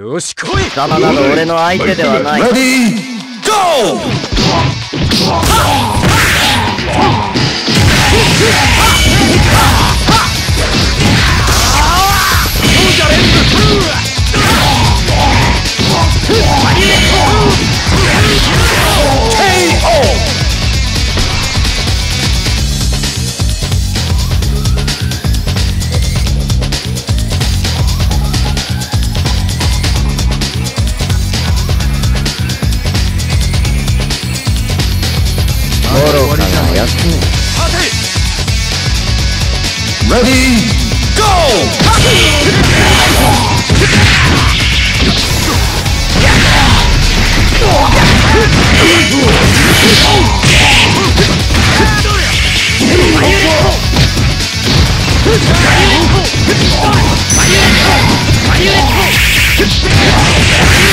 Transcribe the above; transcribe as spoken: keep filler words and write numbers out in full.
よし来い。 貴様など俺の相手ではない。 レディーゴー。 愚かなやつね。 レディーゴー。